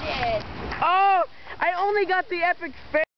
shit. Oh, I only got the epic fail.